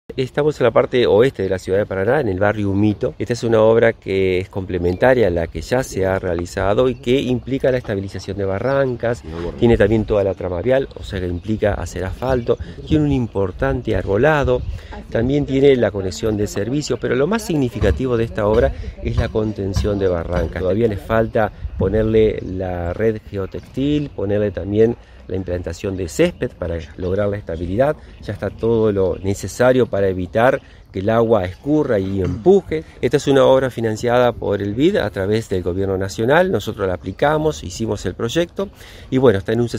Estamos en la parte oeste de la ciudad de Paraná, en el barrio Humito. Esta es una obra que es complementaria a la que ya se ha realizado y que implica la estabilización de barrancas, tiene también toda la trama vial, o sea que implica hacer asfalto, tiene un importante arbolado, también tiene la conexión de servicios, pero lo más significativo de esta obra es la contención de barrancas. Todavía les falta ponerle la red geotextil, ponerle también la implantación de césped para lograr la estabilidad. Ya está todo lo necesario para evitar que el agua escurra y empuje. Esta es una obra financiada por el BID a través del gobierno nacional. Nosotros la aplicamos, hicimos el proyecto y bueno, está en un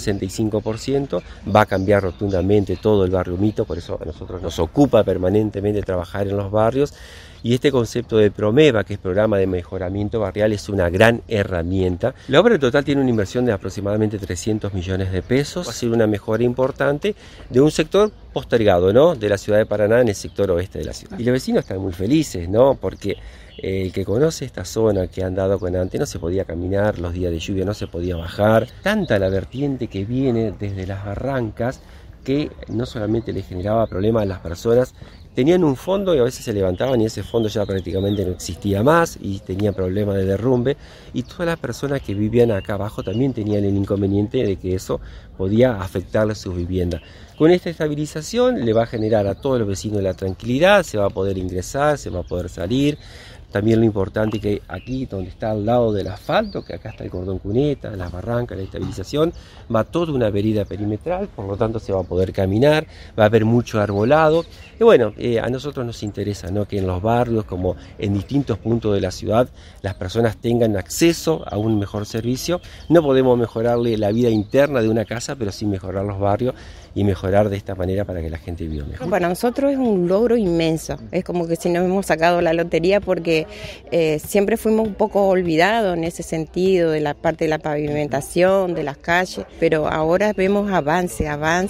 65%. Va a cambiar rotundamente todo el barrio Humito, por eso a nosotros nos ocupa permanentemente trabajar en los barrios. Y este concepto de PROMEBA, que es Programa de Mejoramiento Barrial, es una gran herramienta. La obra en total tiene una inversión de aproximadamente 300 millones de pesos. Va a ser una mejora importante de un sector postergado, ¿no?, de la ciudad de Paraná, en el sector oeste de la ciudad. Y los vecinos están muy felices, ¿no?, porque el que conoce esta zona, que ha andado con antes, no se podía caminar, los días de lluvia no se podía bajar. Tanta la vertiente que viene desde las barrancas que no solamente le generaba problemas a las personas, tenían un fondo y a veces se levantaban y ese fondo ya prácticamente no existía más y tenían problemas de derrumbe, y todas las personas que vivían acá abajo también tenían el inconveniente de que eso podía afectarles sus viviendas. Con esta estabilización le va a generar a todos los vecinos la tranquilidad, se va a poder ingresar, se va a poder salir. También lo importante es que aquí donde está al lado del asfalto, que acá está el cordón cuneta, las barrancas, la estabilización, va toda una vereda perimetral, por lo tanto se va a poder caminar, va a haber mucho arbolado. Y bueno, a nosotros nos interesa, ¿no?, que en los barrios, como en distintos puntos de la ciudad, las personas tengan acceso a un mejor servicio. No podemos mejorarle la vida interna de una casa, pero sí mejorar los barrios y mejorar de esta manera para que la gente viva mejor. Para nosotros es un logro inmenso, es como que si nos hemos sacado la lotería, porque siempre fuimos un poco olvidados en ese sentido, de la parte de la pavimentación, de las calles, pero ahora vemos avances,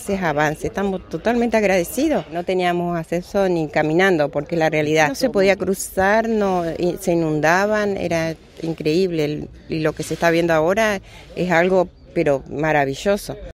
estamos totalmente agradecidos. No teníamos acceso ni caminando, porque la realidad no se podía cruzar, no, se inundaban, era increíble, y lo que se está viendo ahora es algo pero maravilloso.